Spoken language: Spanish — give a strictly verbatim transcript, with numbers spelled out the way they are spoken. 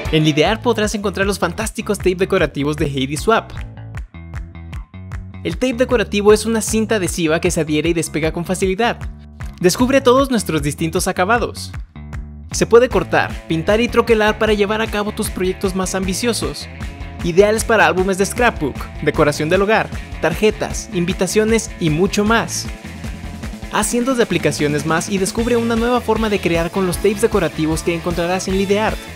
En Lideart podrás encontrar los fantásticos tape decorativos de Heidi Swapp. El tape decorativo es una cinta adhesiva que se adhiere y despega con facilidad. Descubre todos nuestros distintos acabados. Se puede cortar, pintar y troquelar para llevar a cabo tus proyectos más ambiciosos. Ideales para álbumes de scrapbook, decoración del hogar, tarjetas, invitaciones y mucho más. Haz cientos de aplicaciones más y descubre una nueva forma de crear con los tapes decorativos que encontrarás en Lideart.